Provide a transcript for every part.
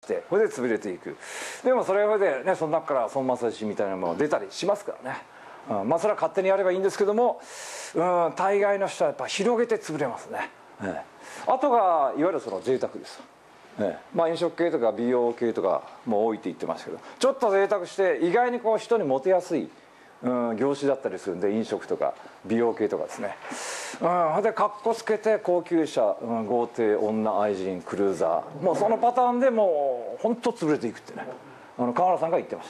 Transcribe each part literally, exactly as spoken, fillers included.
してそれで潰れていく。でもそれでねその中から孫正義みたいなものが出たりしますからね、うん、まあそれは勝手にやればいいんですけども、うん、大概の人はやっぱ広げて潰れますね、ええ、あとがいわゆるその贅沢です、ええ、まあ飲食系とか美容系とかも多いって言ってますけど、ちょっと贅沢して意外にこう人にモテやすい、うん、業種だったりするんで、飲食とか美容系とかですね、うん、でかっこつけて高級車、うん、豪邸、女、愛人、クルーザー、もうそのパターンでもう本当潰れていくってね、あの川原さんが言ってました、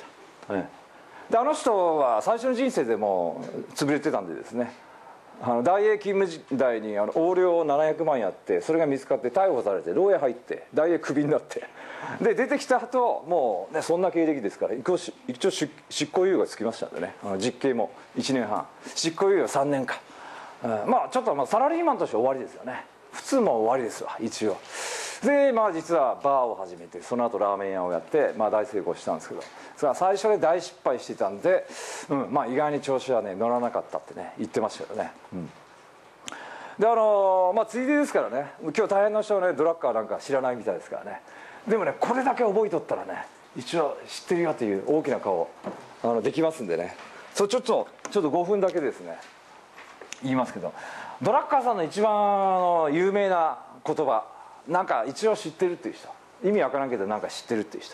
ええ、であの人は最初の人生でもう潰れてたんでですね、あの大英勤務時代にあの横領ななひゃくまんやって、それが見つかって逮捕されて牢屋入って大英クビになってで出てきた後もうねそんな経歴ですから一応執行猶予がつきましたんでね、あの実刑もいちねんはん、執行猶予さんねんかん、うん、まあちょっとまあサラリーマンとして終わりですよね、普通も終わりですわ一応。でまあ実はバーを始めて、その後ラーメン屋をやって、まあ、大成功したんですけど、それは最初で大失敗してたんで、うん、まあ意外に調子はね乗らなかったってね言ってましたけどね、うん、であのまあついでですからね、今日大変な人はねドラッカーなんか知らないみたいですからね、でもねこれだけ覚えとったらね一応知ってるよという大きな顔あのできますんでね、そうちょっとちょっとごふんだけですね言いますけど、ドラッカーさんの一番あの有名な言葉なんか一応知ってるっていう人、意味わからんけどなんか知ってるっていう人。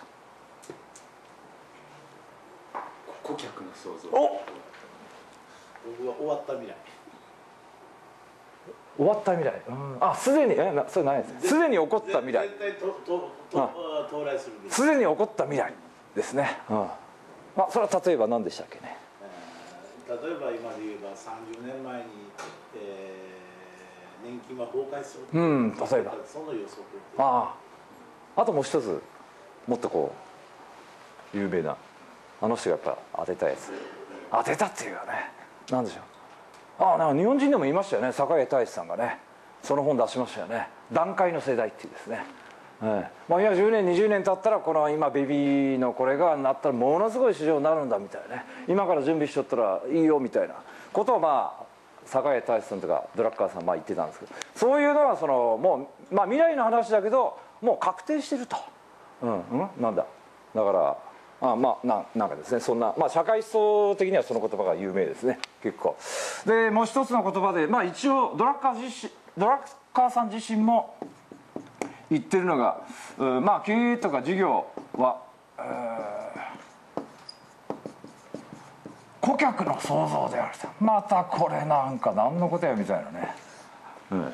顧客の想像。 お終わった未来。 終わった未来、うん、あすでにえなそれ何ですすでに起こった未来、 絶対ととと到来するすでに起こった未来ですね、うん、まあそれは例えば何でしたっけね、 例えば今で言えばさんじゅうねんまえに、えー、年金は崩壊する、 うん、例えばその予測。 あああともう一つもっとこう有名なあの人がやっぱ当てたやつ、当てたっていうかね、なんでしょう、ああなんか日本人でも言いましたよね、坂井太一さんがねその本出しましたよね、団塊の世代っていうですね、ええ、まあ今じゅうねんにじゅうねん経ったらこの今ベビーのこれがなったらものすごい市場になるんだみたいなね、今から準備しとったらいいよみたいなことをまあ坂井太一さんとかドラッカーさんまあ言ってたんですけど、そういうのはそのもう、まあ、未来の話だけどもう確定してると、うんうん、なんだだからあまあななんかですね、そんな、まあ、社会思想的にはその言葉が有名ですね結構で。もう一つの言葉で、まあ、一応ドラッカー自身ドラッカーさん自身も言ってるのが、うんまあ経営とか事業は、えー、顧客の創造であると。またこれなんか何のことやみたいなね、うん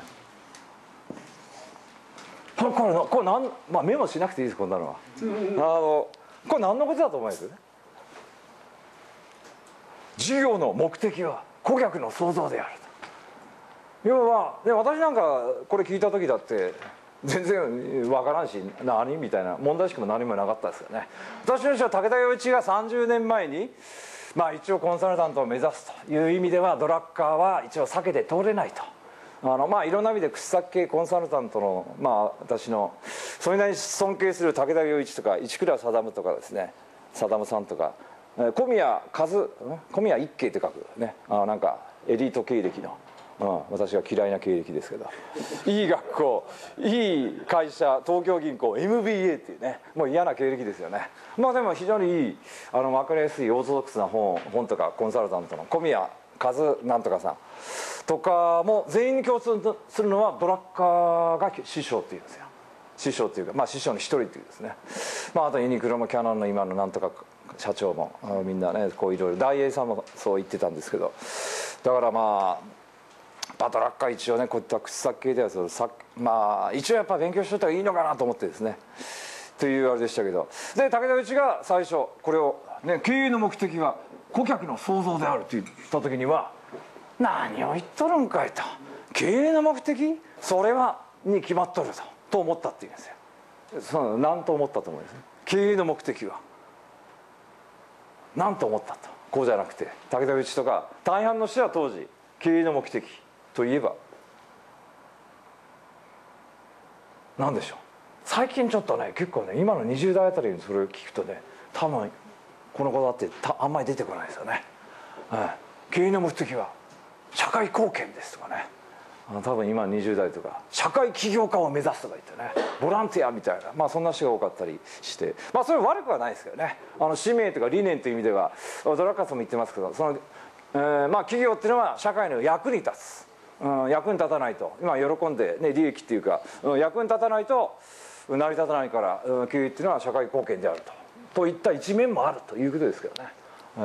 これこれこれなん、まあ、メモしなくていいですこんなのはあのこれ何のことだと思います？事業の目的は顧客の創造であると。要は、ね、私なんかこれ聞いた時だって全然わからんし何みたいな問題意識も何もなかったですよね。私の人は武田洋一がさんじゅうねんまえにまあ一応コンサルタントを目指すという意味ではドラッカーは一応避けて通れないと。あのまあいろんな意味で口先系コンサルタントのまあ私のそれなりに尊敬する武田洋一とか市倉定とかですね、定さんとか小宮和小宮一慶って書くね、あなんかエリート経歴の、うん、私が嫌いな経歴ですけどいい学校いい会社東京銀行 エムビーエー っていうねもう嫌な経歴ですよね。まあでも非常にいいあの分かりやすいオーソドックスな本本とかコンサルタントの小宮和なんとかさんとかも全員に共通するのはドラッカーが師匠っていうんですよ。師匠っていうかまあ師匠の一人っていうですね、まああとユニクロもキヤノンの今のなんとか社長もみんなねこういろいろ大英さんもそう言ってたんですけど、だからまあドラッカー一応ねこういった口先系ではそさまあ一応やっぱ勉強しといた方がいいのかなと思ってですねというあれでしたけど、で武田洋一が最初これを、ね、経営の目的は顧客の創造であると言った時には何を言っとるんかいと、経営の目的それはに決まっとるとと思ったっていうんですよ。その何と思ったと思うんですね。経営の目的は何と思ったと、こうじゃなくて武田洋一とか大半の人は当時経営の目的といえば何でしょう。最近ちょっとね結構ね今のにじゅう代あたりにそれを聞くとね多分この子だってあんまり出てこないですよね、はい、経営の目的は社会貢献ですとかね、 あの多分今にじゅう代とか社会起業家を目指すとか言ってね、ボランティアみたいな、まあそんな人が多かったりして、まあそれ悪くはないですけどね。あの使命とか理念という意味ではドラッカーさんも言ってますけど、その、えー、まあ企業っていうのは社会の役に立つ、うん、役に立たないと、今喜んで、ね、利益っていうか、うん、役に立たないと成り立たないから、うん、企業っていうのは社会貢献であるとといった一面もあるということですけどね、うん、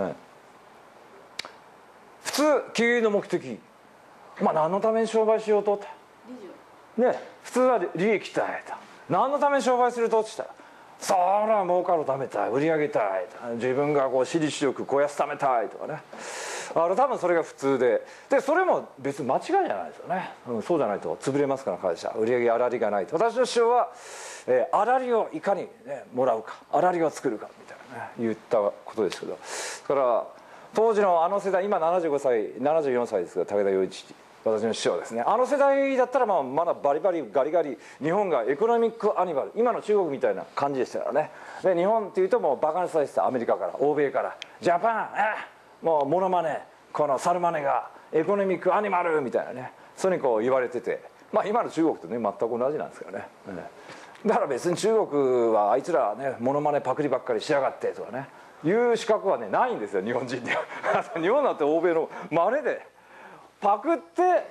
普通経営の目的、まあ何のために商売しようとってね、普通は利益たいと、何のために商売するとって言ったら、そら儲かるためたい、売り上げたい、自分がこう私利私欲肥やすためたいとかね、あの多分それが普通で、でそれも別に間違いじゃないですよね、うん、そうじゃないと潰れますから会社、売り上げ粗利がないと。私の主張は、えー、粗利をいかに、ね、もらうか、粗利を作るかみたいなね言ったことですけど、だから当時のあの世代、今ななじゅうごさいななじゅうよんさいですが、武田洋一、私の師匠ですね、あの世代だったらまあまだバリバリガリガリ、日本がエコノミックアニマル、今の中国みたいな感じでしたからね。で日本っていうともうバカにされてた、アメリカから欧米から、ジャパン、えもうモノマネ、このサルマネがエコノミックアニマルみたいなね、そういうふうにこう言われてて、まあ今の中国とね全く同じなんですからね、だから別に中国はあいつらねモノマネパクリばっかりしやがってとかねいう資格はねないんですよ、日本人には日本だって欧米の真似でパクって、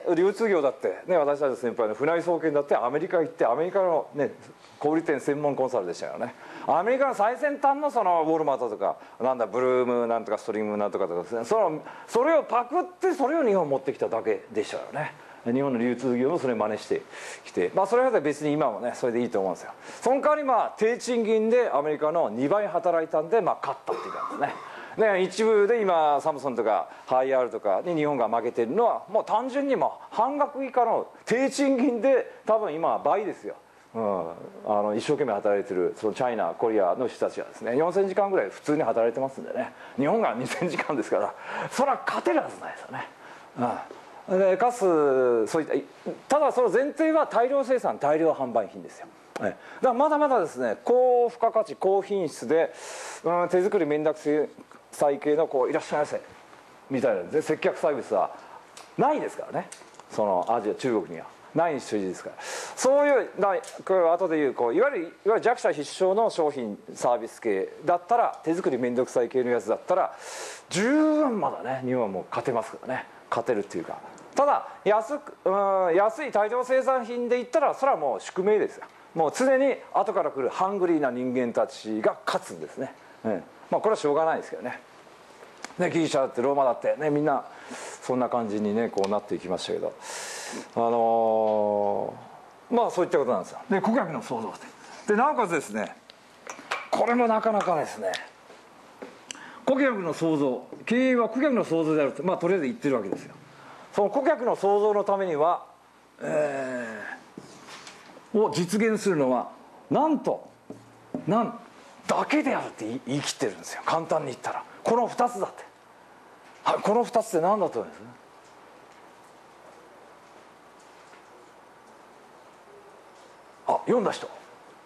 流通業だって、ね、私たちの先輩の船井総研だってアメリカ行って、アメリカの、ね、小売店専門コンサルでしたからね、アメリカの最先端のそのウォルマートとかなんだブルームなんとかストリームなんとかとかですね、そのそれをパクってそれを日本に持ってきただけでしたからね。日本の流通業もそれを真似してきて、まあそれは別に今もねそれでいいと思うんですよ。その代わりまあ低賃金でアメリカのにばい働いたんで、まあ勝ったっていう感じですね。ね、一部で今サムソンとかハイアールとかに日本が負けてるのはもう単純にもう半額以下の低賃金で多分今は倍ですよ、うん、あの一生懸命働いてるそのチャイナコリアの人たちはですねよんせんじかんぐらい普通に働いてますんでね、日本がにせんじかんですからそれは勝てるはずないですよね、うん、でかつそういったただその前提は大量生産大量販売品ですよ。だからまだまだですね高付加価値高品質で、うん、手作り面倒くさい系のこういらっしゃいませみたいな接客サービスはないですからね、そのアジア中国にはないに等しいですから、そういうなこれ後で言うこういわゆるいわゆる弱者必勝の商品サービス系だったら、手作り面倒くさい系のやつだったら十分まだね日本はもう勝てますからね、勝てるっていうか、ただ安く、うん、安い大量生産品で言ったらそれはもう宿命ですよ。もう常に後から来るハングリーな人間たちが勝つんですね、うん、まあこれはしょうがないですけどね。ね、ギリシャだってローマだってねみんなそんな感じにねこうなっていきましたけど、あのー、まあそういったことなんですよ。で顧客の創造性で、なおかつですねこれもなかなかですね、顧客の創造、経営は顧客の創造であるとまあとりあえず言ってるわけですよ。その顧客の創造のためには、えーを実現するのはなんとなんだけであるって言い切ってるんですよ、簡単に言ったら。このふたつだって、はい、このふたつって何だと思います？あ、読んだ人？ね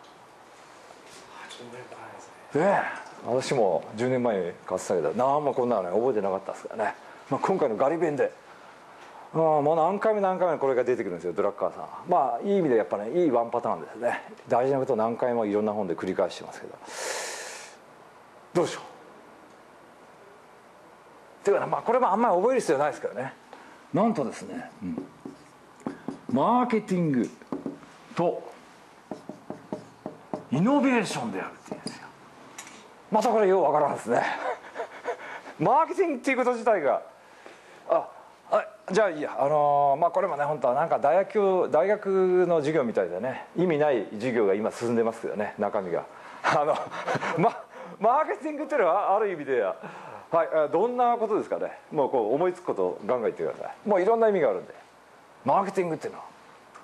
え、私もじゅうねんまえに買ってたけど何もこんなのね覚えてなかったですからね、まあ、今回のガリ弁であもう何回も何回もこれが出てくるんですよ、ドラッカーさん。まあいい意味でやっぱねいいワンパターンですね。大事なことを何回もいろんな本で繰り返してますけど、どうでしょう。っていうかまあこれもあんまり覚える必要ないですけどね、なんとですね、うん、マーケティングとイノベーションであるっていうんですよ。またこれようわからんですねマーケティングっていうこと自体がああじゃあいいや、あのー、まあこれもね本当はなんか大学大学の授業みたいでね意味ない授業が今進んでますけどね、中身があのまマーケティングっていうのはある意味では、はい、どんなことですかね。もうこう思いつくことをガンガン言ってください。もういろんな意味があるんで。マーケティングっていうのは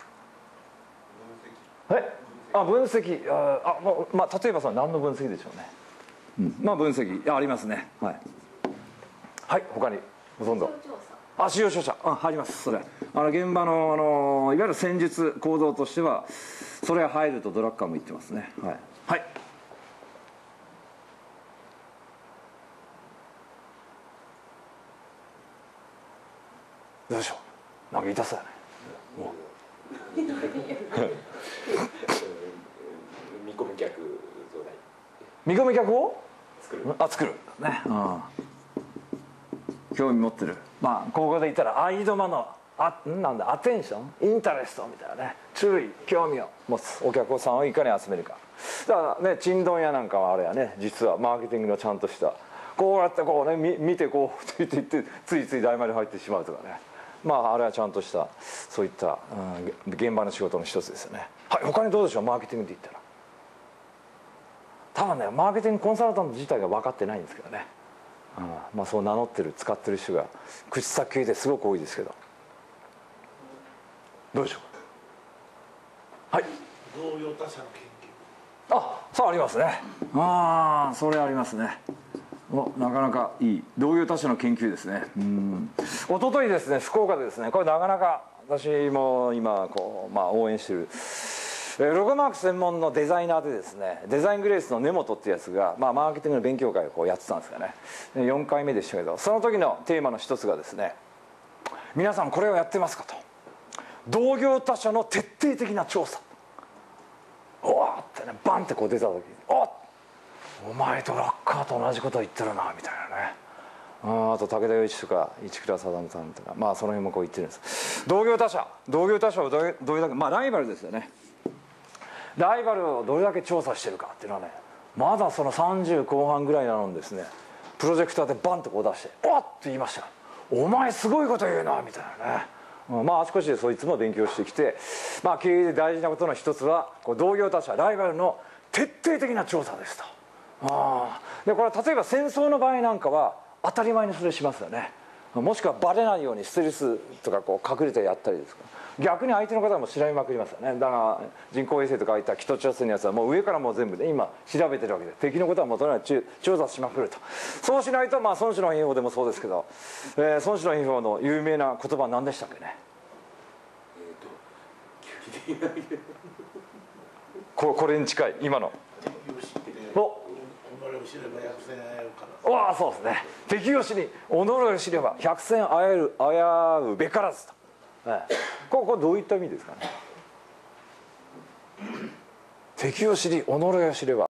えあ分析ああ、まあ、例えばその何の分析でしょうね、うん、まあ分析ありますね。はい、はい、他にほとんどあ使用書者あ入ります。それあの現場の、あのいわゆる戦術行動としてはそれが入るとドラッカーも言ってますね。はい、はい、どうでしょう。なんか痛そうやね。 見込み客増大。 見込み客を作る。 あ作るね、うん、興味持ってる。まあここで言ったらアイドマのあなんだアテンションインタレストみたいなね、注意興味を持つお客さんをいかに集めるか。だからね、ちんどん屋なんかはあれやね、実はマーケティングのちゃんとしたこうやってこうね 見, 見てこうって言ってついつい大丸に入ってしまうとかね、まああれはちゃんとしたそういった、うん、現場の仕事の一つですよね。はい、他にどうでしょう、マーケティングで言ったら。多分ねマーケティングコンサルタント自体が分かってないんですけどね、うん、まあそう名乗ってる使ってる人が口先系ですごく多いですけど、どうでしょうか。はい、 同業他社の研究。 あ、そうありますね。ああ、それありますね。お、なかなかいい同業他社の研究ですね。うん。一昨日ですね、福岡でですね、これなかなか私も今こうまあ応援してる。ロゴマーク専門のデザイナーでですね、デザイングレースの根本ってやつが、まあ、マーケティングの勉強会をこうやってたんですよね。よんかいめでしたけど、その時のテーマの一つがですね、皆さんこれをやってますかと、同業他社の徹底的な調査。おわってね、バンってこう出た時、おっお前とラッカーと同じこと言ってるなみたいなね。あ, あと武田洋一とか市倉定さんとか、まあその辺もこう言ってるんです。同業他社同業他社をどれどれだけ、まあライバルですよね。ライバルをどれだけ調査してるかっていうのはね、まだそのさんじゅうこう半ぐらいなのにですね、プロジェクターでバンとこう出して「おっ!」って言いましたよ。お前すごいこと言うなみたいなね。まああちこちでそいつも勉強してきて、まあ経営で大事なことの一つはこう同業他社ライバルの徹底的な調査ですと。あでこれは例えば戦争の場合なんかは当たり前にそれしますよね。もしくはバレないようにステルスとかこう隠れてやったりですか。逆に相手の方も調べまくりますよね。だから人工衛星とかああいった北朝鮮のやつはもう上からもう全部で今調べてるわけで、敵のことはもとない調査しまくると。そうしないと、まあ孫子の兵法でもそうですけど、えー、孫子の兵法の有名な言葉は何でしたっけね。えー、とこ, これに近い今のおわあそうですね。敵を知り己を知れば百戦あえる危うべからずと。ええ、これこれどういった意味ですかね。敵を知り己を知れば